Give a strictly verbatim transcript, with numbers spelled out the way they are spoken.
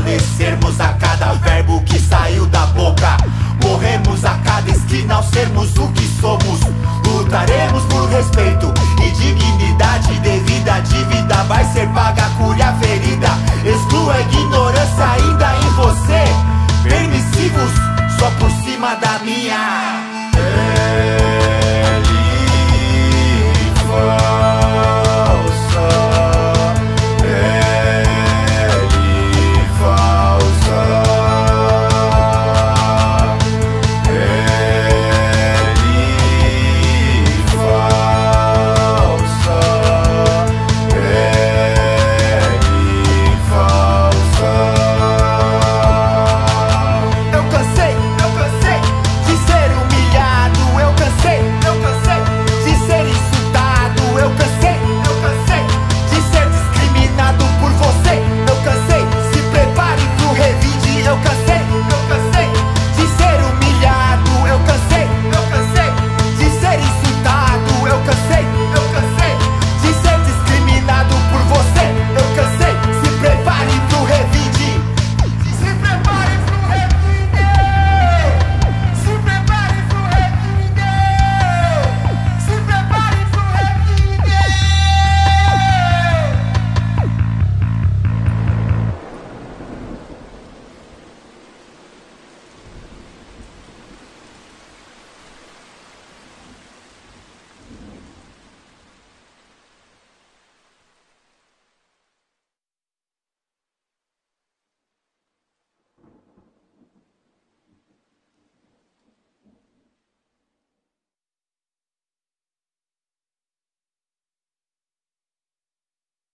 agradecermos a cada verbo que saiu da boca. Morremos a cada esquina ao sermos o que somos. Lutaremos por respeito e dignidade devida. A dívida vai ser paga, cure a ferida. Exclua a ignorância ainda.